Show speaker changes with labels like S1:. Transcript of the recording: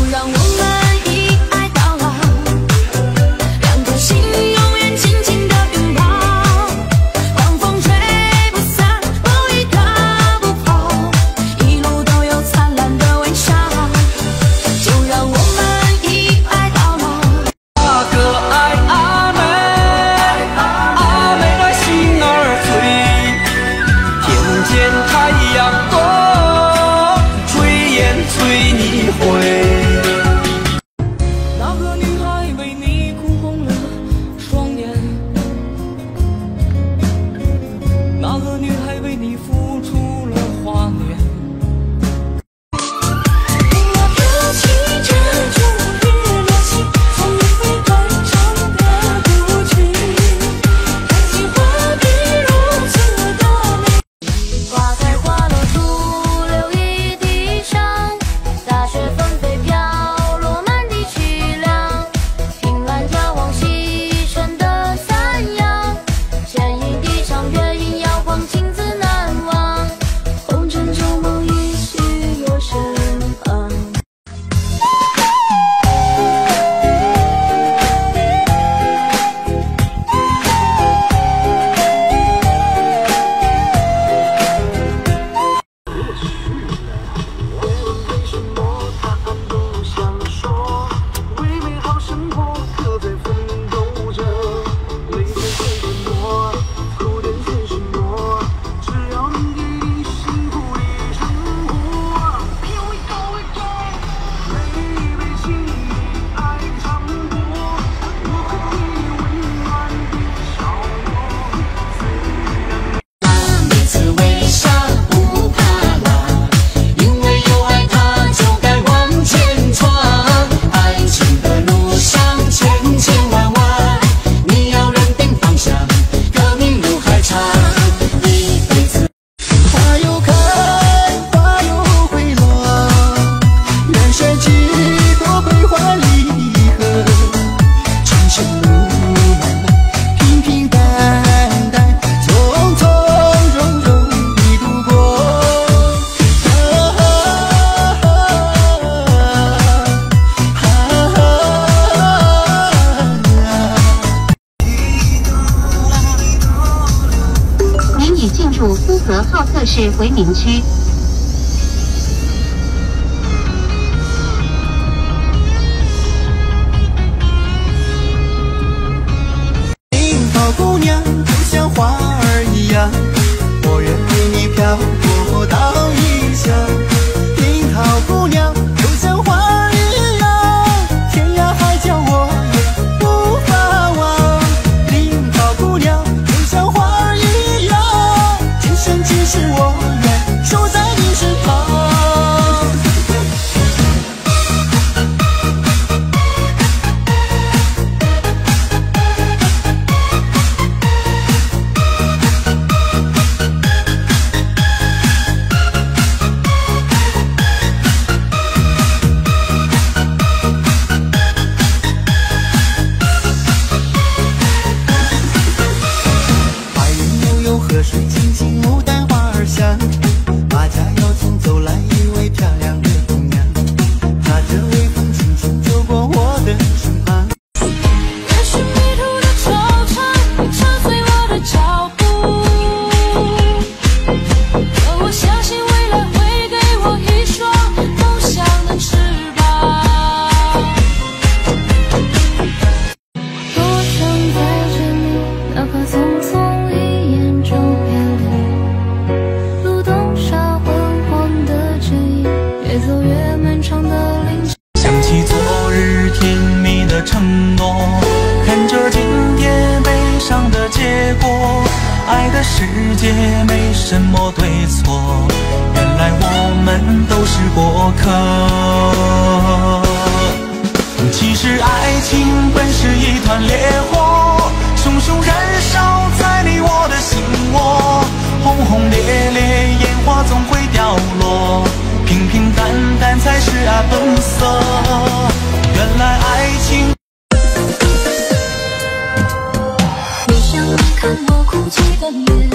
S1: 让我们一爱到老，两颗心永远紧紧的拥抱，狂风吹不散，暴雨打不跑，一路都有灿烂的微笑，就让我们一爱到老。
S2: 阿哥爱阿妹，阿妹的心儿脆，听见太阳多，炊烟催你回。
S1: 那个女孩为你哭红了双眼，那个女孩为你付出了华年。我飘起这种月亮星，从你飞短长的不去，看见花比如此的美。花开花落徒留一地伤，大雪纷飞飘落满地凄凉。凭栏眺望西沉的残阳，牵一地长月影摇晃，情字难忘。红尘旧梦依稀我身旁。
S3: 苏河号测试回民区。
S4: 樱桃姑娘就像花儿一样，我愿为你漂泊到异乡。樱桃姑娘就像花儿一样，天涯海角我也无法忘。樱桃姑娘就像花儿一样。 只是我愿守在你身旁。白云悠悠，河水清清，牡丹花儿香。马家窑中走来一位漂亮的姑娘，她着微风轻轻走过我的身旁。
S1: 也许迷途的惆怅会扯碎我的脚步，可我相信未来会给我一双梦想的翅膀。多想再见你，哪怕匆匆一眼就别离。路灯下昏黄的剪影，越走越漫长的林径。
S4: 想起昨日甜蜜的承诺，看着今天悲伤的结果。爱的世界没什么对错，原来我们都是过客。其实爱情本是一团烈火，熊熊燃烧在你我的心窝。轰轰烈烈，烟花总会掉落，平平淡淡才是本色。原来爱情。
S1: 你想看我哭泣的脸。